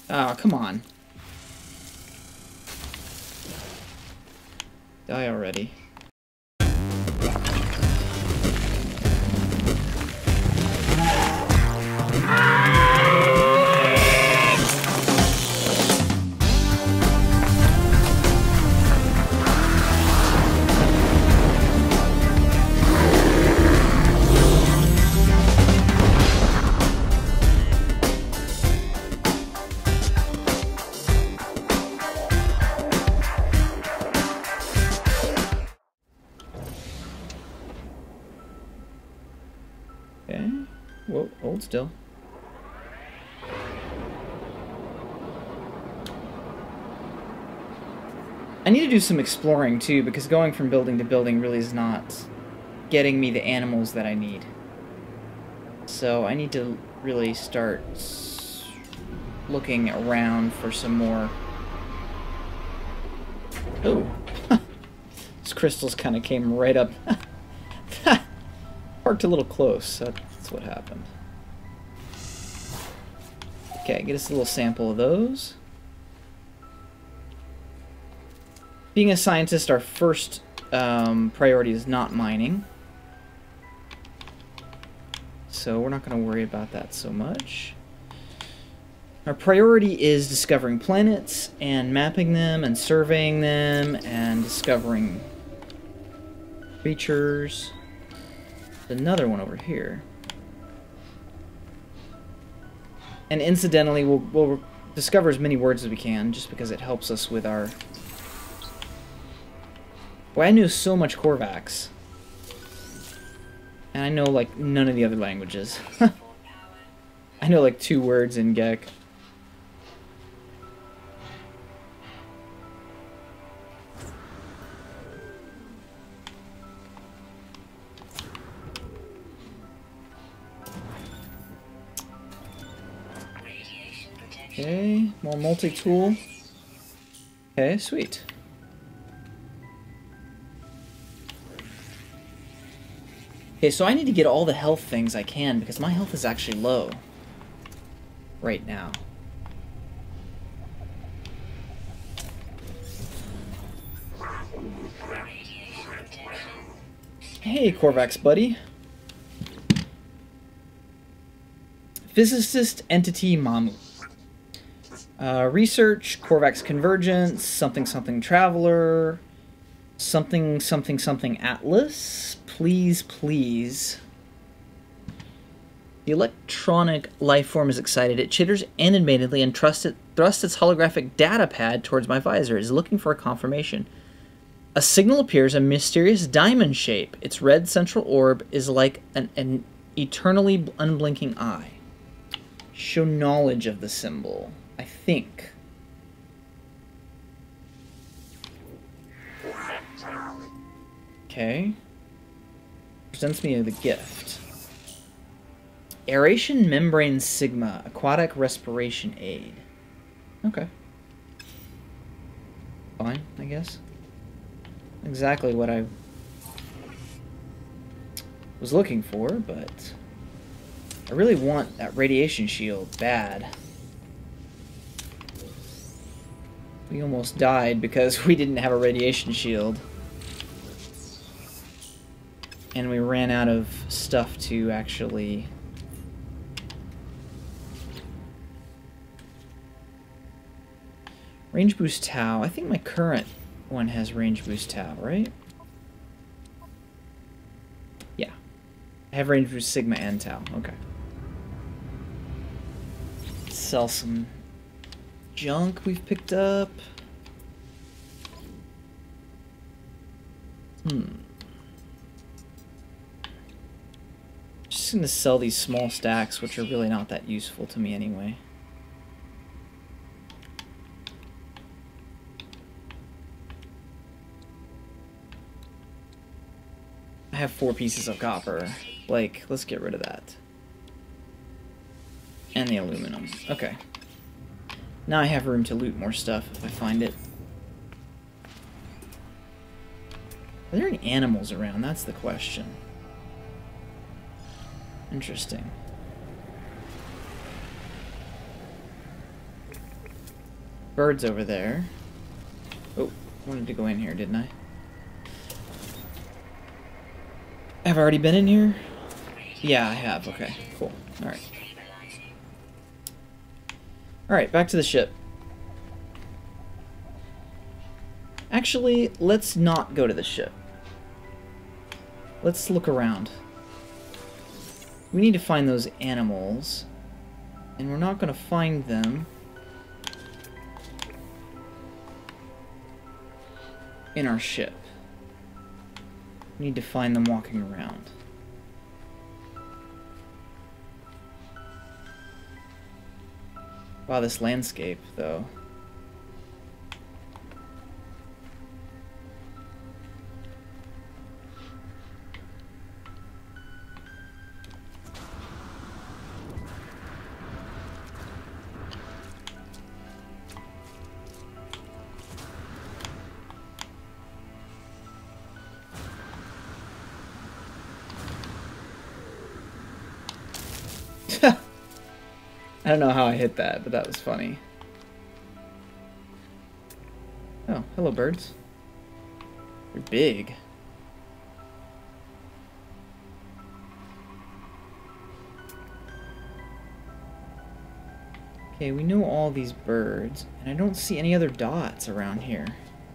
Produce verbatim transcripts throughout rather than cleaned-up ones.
Oh, come on. Die already. Okay. Whoa, hold still. I need to do some exploring too, because going from building to building really is not getting me the animals that I need. So I need to really start looking around for some more. Oh, these crystals kind of came right up. Parked a little close. That's what happened. Okay, get us a little sample of those. Being a scientist, our first um, priority is not mining. So we're not going to worry about that so much. Our priority is discovering planets and mapping them and surveying them and discovering creatures. There's another one over here. And incidentally, we'll, we'll discover as many words as we can just because it helps us with our... Boy, I knew so much Korvax. And I know, like, none of the other languages. I know, like, two words in Gek. Okay, more multi-tool. Okay, sweet. Okay, so I need to get all the health things I can because my health is actually low right now. Hey, Korvax buddy. Physicist Entity Mamu. Uh, research, Korvax Convergence, something something Traveler, something something something Atlas. Please, please. The electronic life form is excited. It chitters animatedly and thrusts, it, thrusts its holographic data pad towards my visor. It is looking for a confirmation. A signal appears, a mysterious diamond shape. Its red central orb is like an, an eternally unblinking eye. Show knowledge of the symbol, I think. Okay. Presents me the gift. Aeration Membrane Sigma, Aquatic Respiration Aid. Okay. Fine, I guess. Exactly what I was looking for, but I really want that radiation shield bad. We almost died because we didn't have a radiation shield. And we ran out of stuff to actually... Range Boost Tau. I think my current one has Range Boost Tau, right? Yeah. I have Range Boost Sigma and Tau. Okay. Let's sell some junk we've picked up. Hmm. Just gonna sell these small stacks, which are really not that useful to me anyway. I have four pieces of copper. Like, let's get rid of that. And the aluminum. Okay. Now I have room to loot more stuff if I find it. Are there any animals around? That's the question. Interesting. Birds over there. Oh, wanted to go in here, didn't I? Have I already been in here? Yeah, I have. Okay, cool. Alright. Alright, back to the ship. Actually, let's not go to the ship. Let's look around. We need to find those animals. And we're not going to find them in our ship. We need to find them walking around. Wow, this landscape, though. I don't know how I hit that, but that was funny. Oh, hello birds. They're big. Okay, we know all these birds, and I don't see any other dots around here.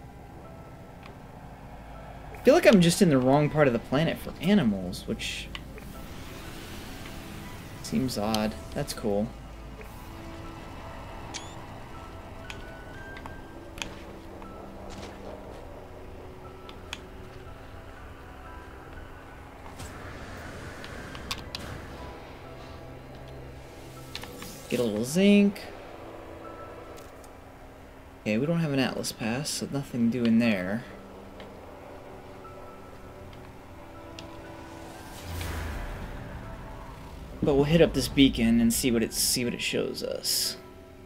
I feel like I'm just in the wrong part of the planet for animals, which seems odd. That's cool. Get a little zinc. Okay, we don't have an Atlas pass, so nothing doing there. But we'll hit up this beacon and see what it see what it shows us.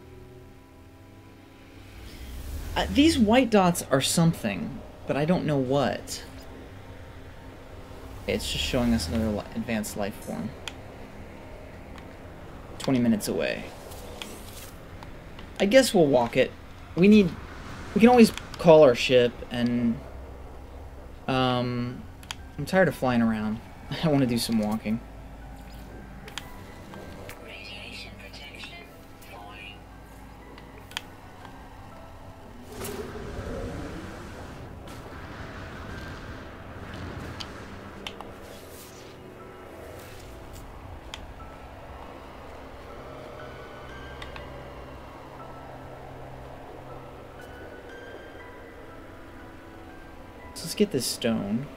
Uh, these white dots are something, but I don't know what. Okay, it's just showing us another li advanced life form. twenty minutes away. I guess we'll walk it. We need... We can always call our ship and... Um... I'm tired of flying around. I want to do some walking. Radiation protection falling. So let's get this stone.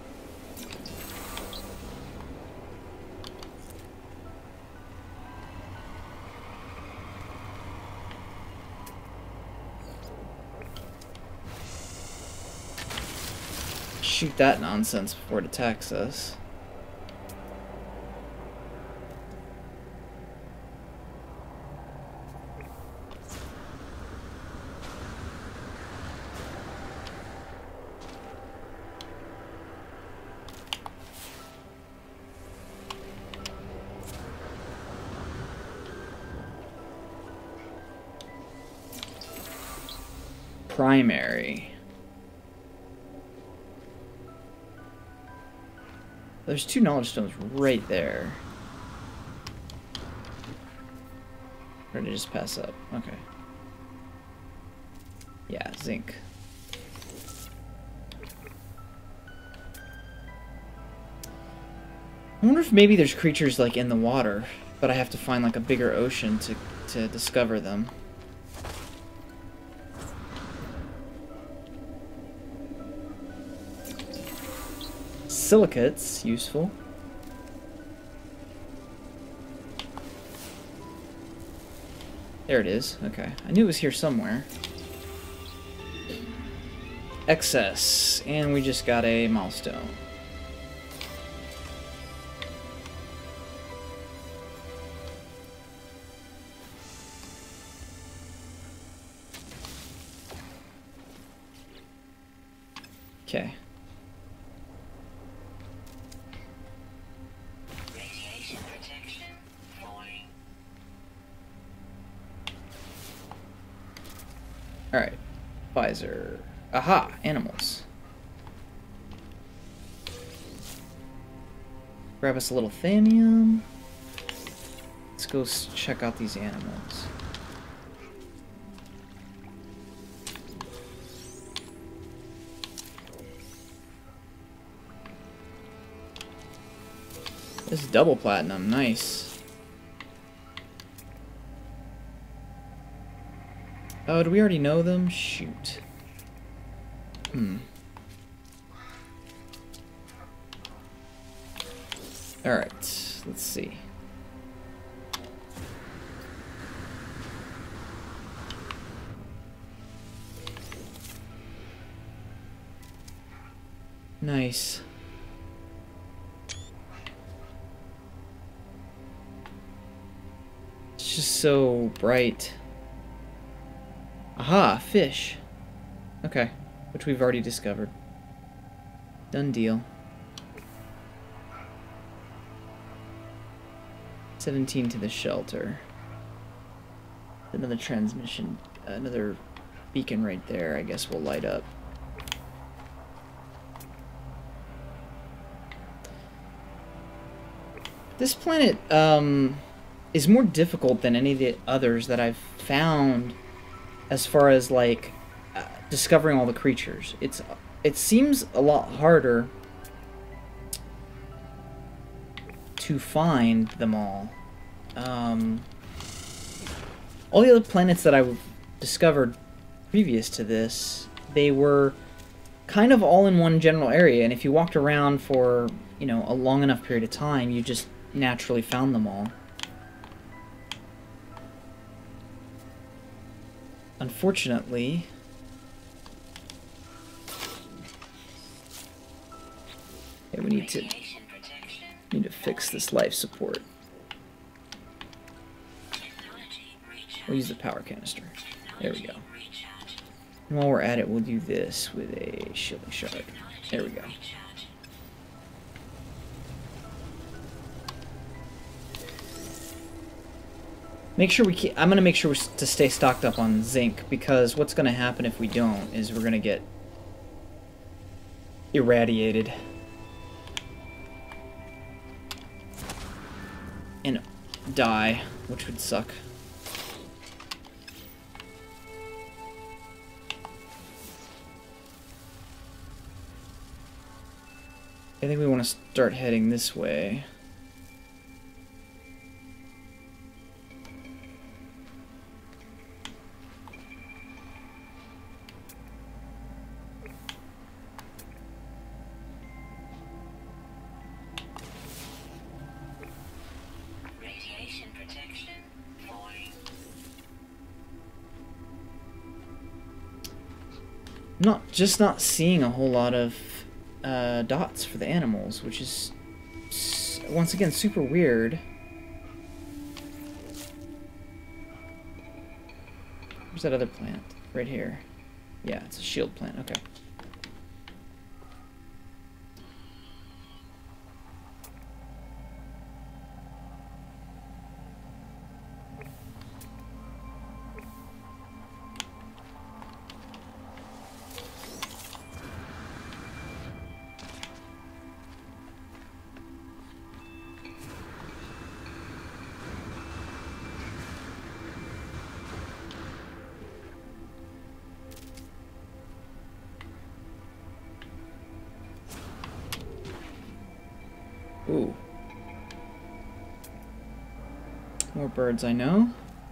Shoot that nonsense before it attacks us. Primary. There's two knowledge stones right there. Or did I just pass up? Okay. Yeah, zinc. I wonder if maybe there's creatures like in the water, but I have to find like a bigger ocean to, to discover them. Silicates, useful. There it is. Okay. I knew it was here somewhere. Excess. And we just got a milestone. Okay. Radiation protection falling. Alright. Visor. Aha! Animals. Grab us a little thamium. Let's go check out these animals. This is double platinum. Nice. Oh, do we already know them? Shoot. Hmm. Alright, let's see. Nice. It's just so bright. Aha, fish. Okay, which we've already discovered. Done deal. seventeen to the shelter. Another transmission, another beacon right there, I guess will light up. This planet um, is more difficult than any of the others that I've found as far as like uh, discovering all the creatures. It's it seems a lot harder to find them all. Um, all the other planets that I've discovered previous to this, they were kind of all in one general area, and if you walked around for, you know, a long enough period of time, you just naturally found them all. Unfortunately, okay, we need to need to fix this life support. We'll use the power canister. There we go. And while we're at it, we'll do this with a shilling shard. There we go. Make sure we keep, I'm going to make sure we're, to stay stocked up on zinc, because what's going to happen if we don't is we're going to get irradiated. And die, which would suck. I think we want to start heading this way. Radiation protection falling. Not just not seeing a whole lot of uh, dots for the animals, which is s once again super weird. Where's that other plant? Right here. Yeah, it's a shield plant. Okay. Ooh. More birds, I know.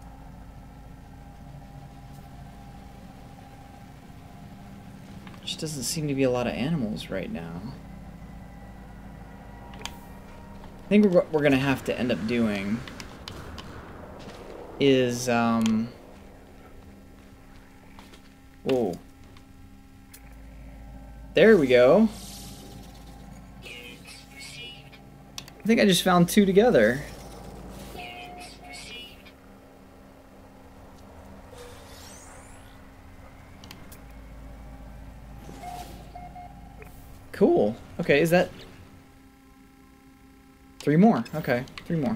Just doesn't seem to be a lot of animals right now. I think what we're gonna have to end up doing is, um... whoa. There we go. I think I just found two together. Cool. Okay, is that... Three more. Okay, three more.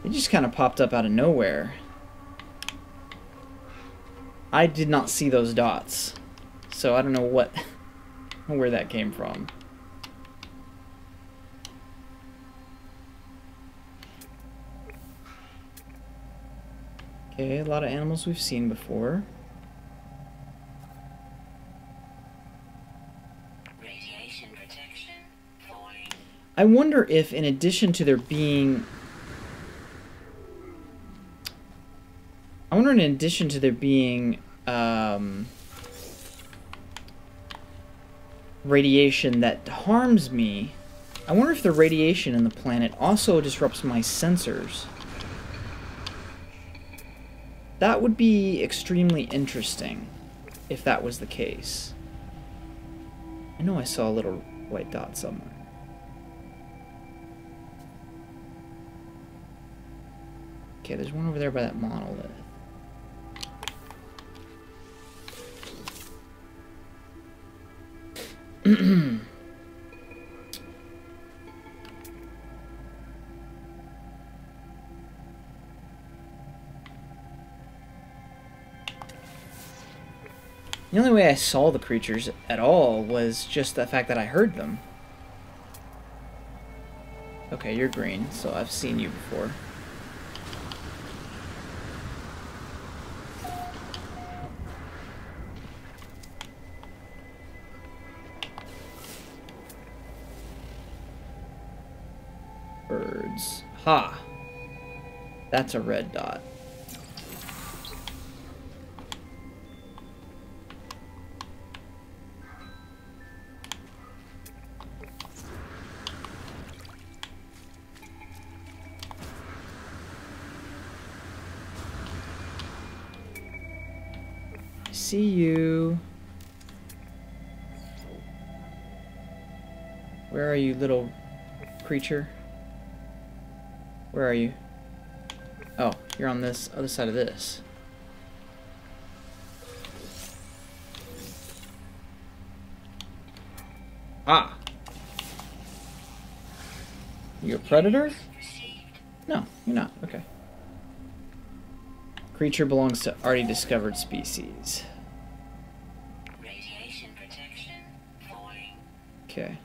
It just kind of popped up out of nowhere. I did not see those dots, so I don't know what, where that came from. Okay, a lot of animals we've seen before. Radiation protection falling. I wonder if, in addition to there being... I wonder in addition to there being um, radiation that harms me, I wonder if the radiation in the planet also disrupts my sensors. That would be extremely interesting if that was the case. I know I saw a little white dot somewhere. Okay, there's one over there by that monolith. The only way I saw the creatures at all was just the fact that I heard them. Okay, you're green, so I've seen you before. Birds. Ha! That's a red dot. See you. Where are you, little creature? Where are you? Oh, you're on this other side of this. Ah. You a predator? No, you're not. Okay. Creature belongs to already discovered species. Radiation protection falling. Okay.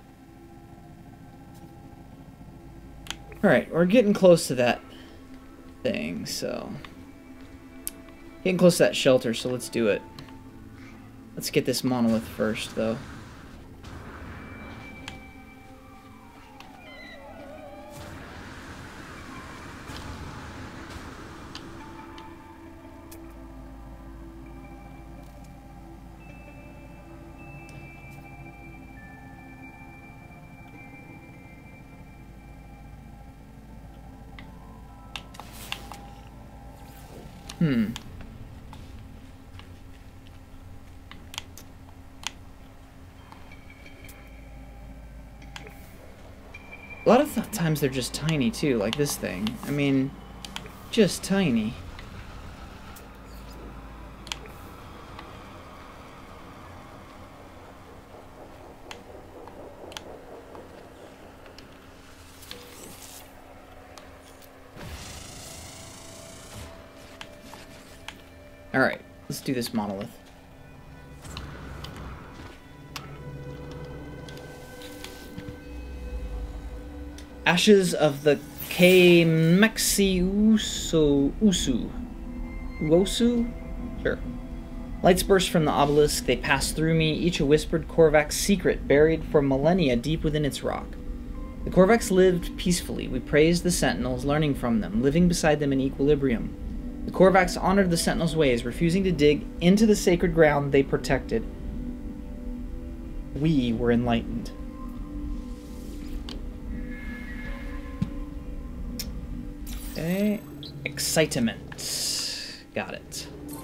Alright, we're getting close to that thing, so... Getting close to that shelter, so let's do it. Let's get this monolith first, though. Hmm. A lot of th times they're just tiny too, like this thing. I mean, just tiny. Alright, let's do this monolith. Ashes of the Kemexi Uso Usu. Uosu? Sure. Lights burst from the obelisk, they pass through me, each a whispered Korvac's secret, buried for millennia deep within its rock. The Korvacs lived peacefully. We praised the Sentinels, learning from them, living beside them in equilibrium. The Korvacs honored the Sentinels' ways, refusing to dig into the sacred ground they protected. We were enlightened. Okay. Excitement. Got it.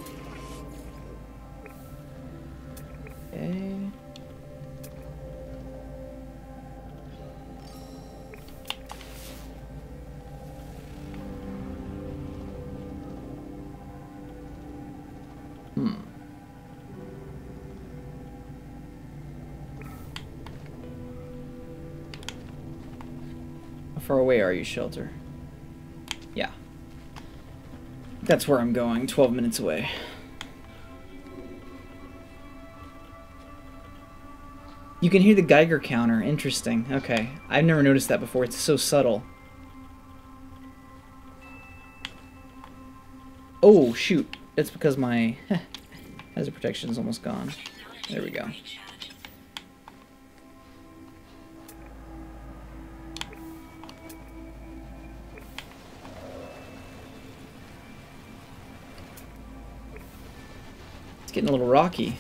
Okay. Hmm. How far away are you, shelter? Yeah. That's where I'm going, twelve minutes away. You can hear the Geiger counter. Interesting. Okay. I've never noticed that before. It's so subtle. Oh, shoot. That's because my hazard protection is almost gone. There we go. It's getting a little rocky.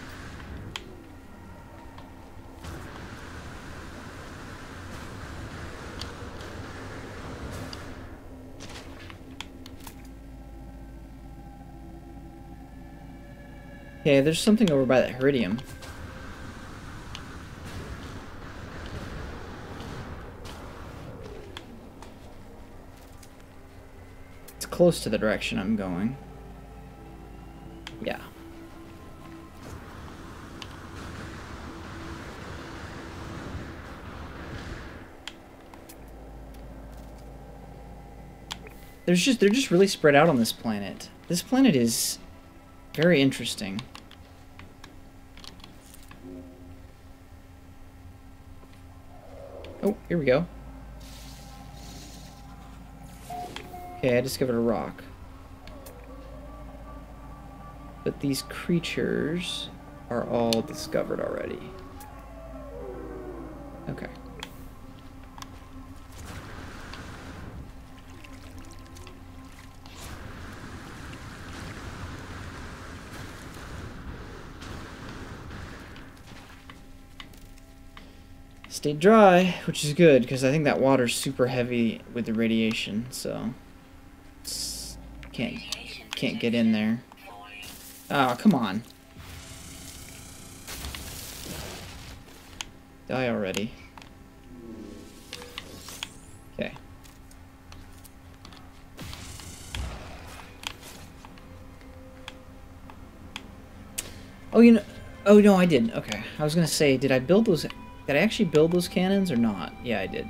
Okay, there's something over by that Heridium. It's close to the direction I'm going. Yeah. There's just they're just really spread out on this planet. This planet is very interesting. Oh, here we go. Okay, I discovered a rock. But these creatures are all discovered already. Okay. Stayed dry, which is good, because I think that water's super heavy with the radiation, so it's, can't can't get in there. Oh, come on. Die already. Okay. Oh, you know... Oh, no, I did. Okay. I was gonna say, did I build those... Did I actually build those cannons or not? Yeah, I did.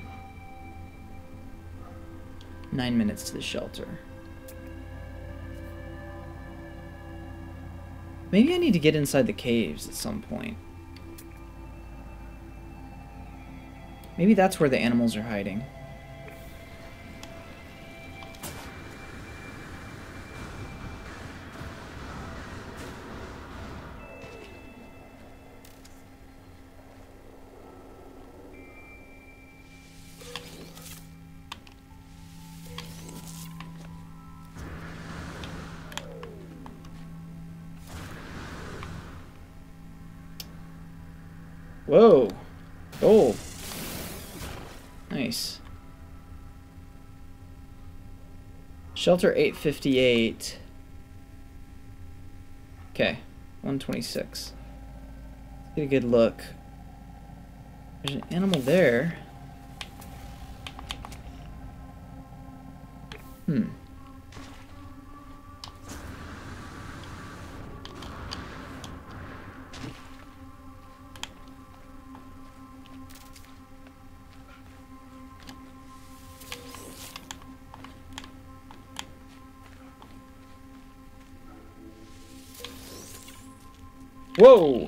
Nine minutes to the shelter. Maybe I need to get inside the caves at some point. Maybe that's where the animals are hiding. Whoa. Gold. Nice. Shelter eight fifty-eight. Okay. one twenty-six. Let's get a good look. There's an animal there. Hmm. Whoa!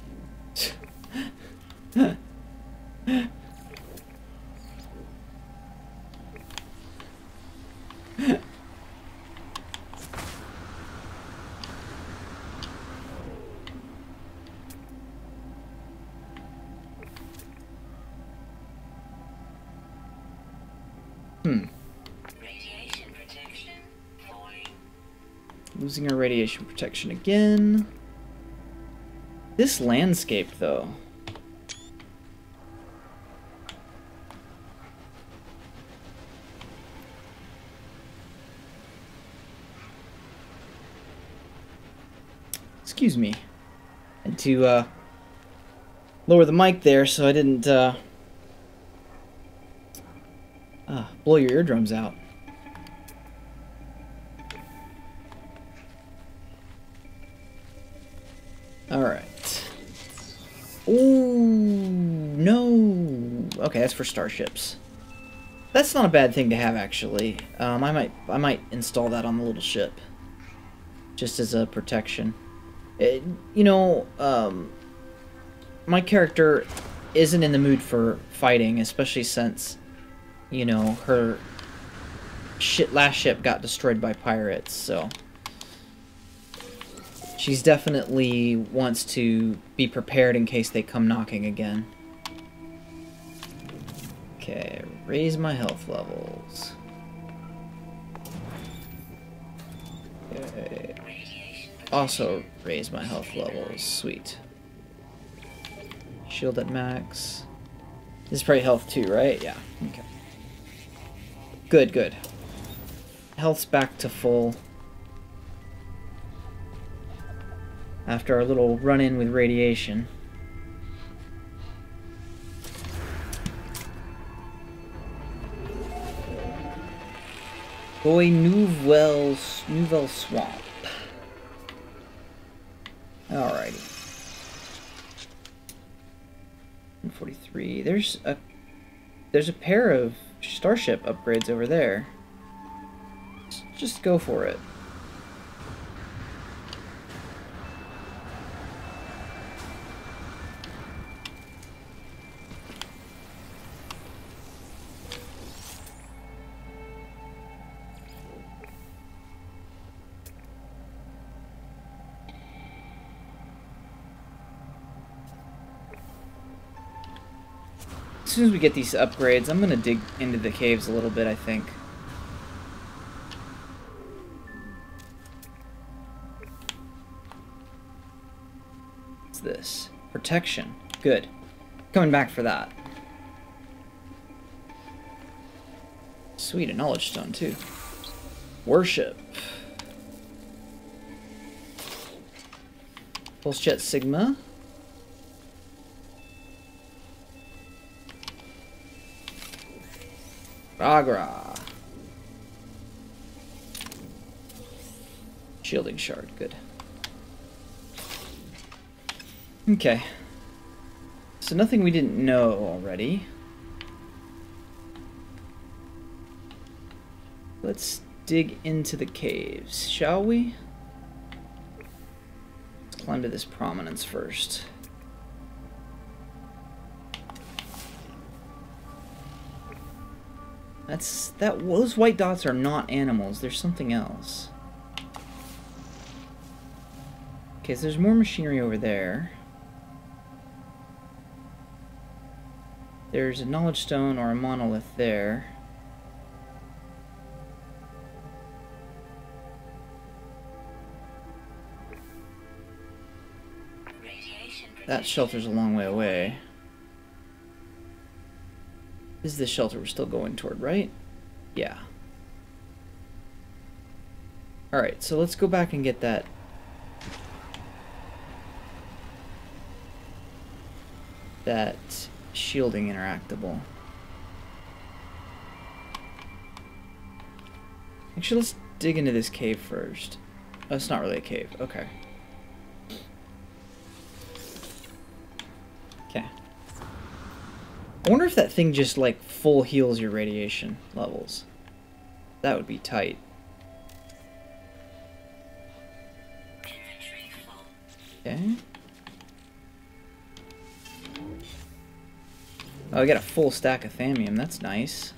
Hmm. Radiation protection falling. Losing our radiation protection again. This landscape, though. Excuse me. I had to uh, lower the mic there so I didn't uh, uh, blow your eardrums out. Alright. Ooh, no. Okay, that's for starships. That's not a bad thing to have, actually. Um, I might I might install that on the little ship, just as a protection. It, you know, um, my character isn't in the mood for fighting, especially since, you know, her shit last ship got destroyed by pirates. So she's definitely wants to be prepared in case they come knocking again. Okay, raise my health levels. Okay. Also raise my health levels. Sweet. Shield at max. This is probably health too, right? Yeah. Okay. Good, good. Health's back to full. After our little run-in with radiation. Boy, Nouvelle, Nouvelle Swamp. Alrighty. one forty-three. There's a there's a pair of starship upgrades over there. Let's just go for it. As soon as we get these upgrades, I'm gonna dig into the caves a little bit, I think. What's this? Protection. Good. Coming back for that. Sweet, a knowledge stone too. Worship. Pulse jet Sigma. Agra. Shielding shard, good. Okay. So nothing we didn't know already. Let's dig into the caves, shall we? Let's climb to this prominence first. That's that those white dots are not animals, there's something else. Okay, so there's more machinery over there. There's a knowledge stone or a monolith there. That shelter's a long way away. This is the shelter we're still going toward, right? Yeah. Alright, so let's go back and get that. That shielding interactable. Actually, let's dig into this cave first. Oh, it's not really a cave. Okay. Okay. I wonder if that thing just, like, full heals your radiation levels. That would be tight. Okay. Oh, I got a full stack of thamium. That's nice.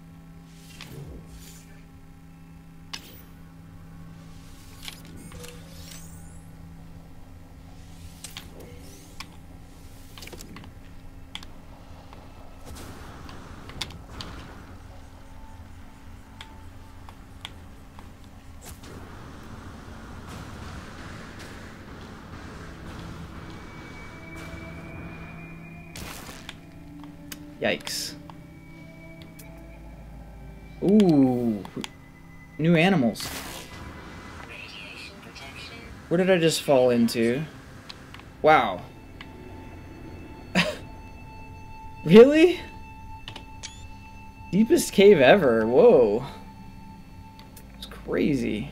Yikes. Ooh. New animals. Where did I just fall into? Wow. Really? Deepest cave ever. Whoa. It's crazy.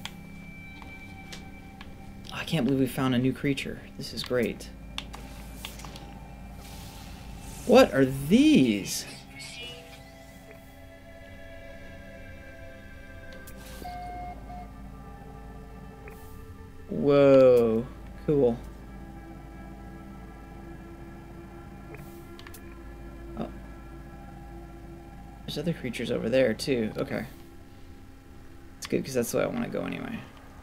I can't believe we found a new creature. This is great. What are these? Whoa. Cool. Oh. There's other creatures over there, too. Okay. It's good, because that's the way I want to go anyway.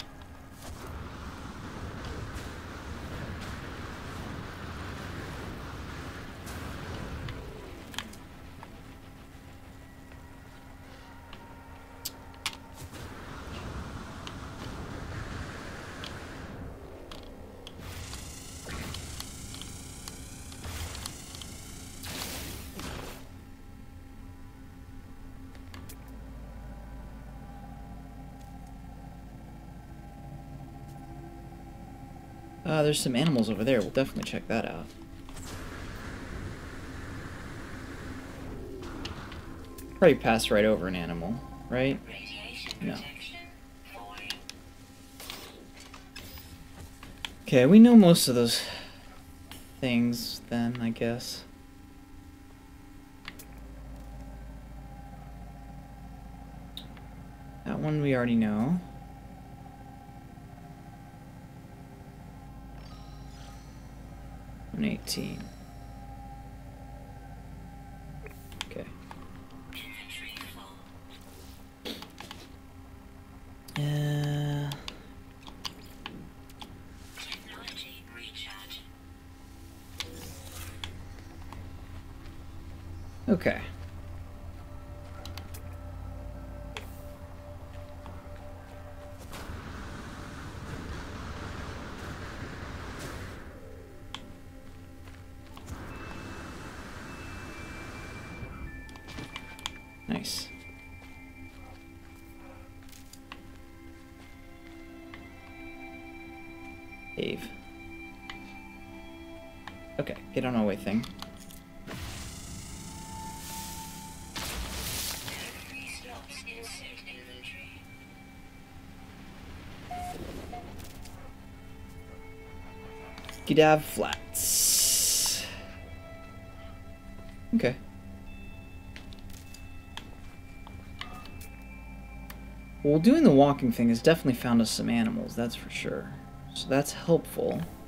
Uh, there's some animals over there. We'll definitely check that out. Probably pass right over an animal, right? No. Okay, we know most of those things then, I guess. That one we already know. one eighteen. Okay. Uh, okay. Nice. Cave. Okay, get on our way thing. Gidav Flats. Okay. Well, doing the walking thing has definitely found us some animals, that's for sure. So that's helpful.